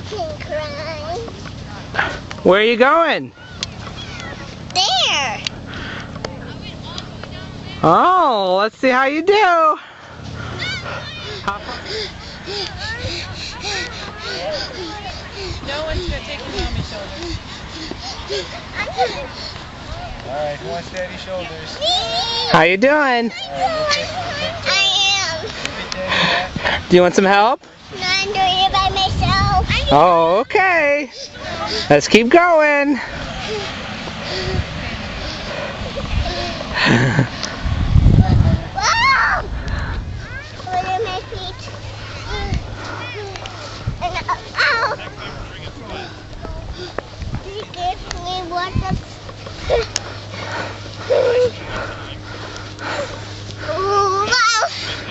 can cry. Where are you going? There. Oh, let's see how you do. No one's going to take you on my shoulders. Alright, one steady shoulders. How you doing? I am. Do you want some help? No, I'm doing it by myself. Oh, okay. Let's keep going. Wow! Look at my feet. And ow! You give me water. Wow!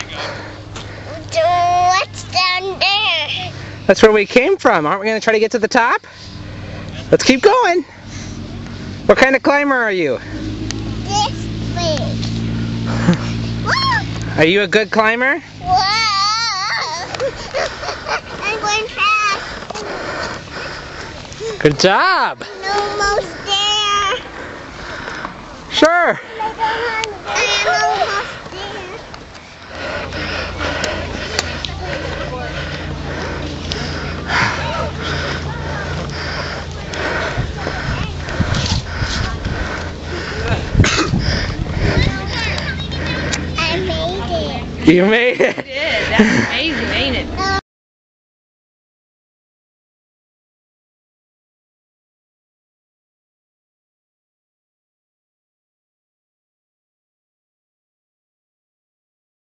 What's down there? That's where we came from. Aren't we going to try to get to the top? Let's keep going. What kind of climber are you? This big. Wow! Are you a good climber? Wow! I'm going fast. Good job. I'm almost there. Sure. I am almost there. I made it. You made it. You did. That's amazing.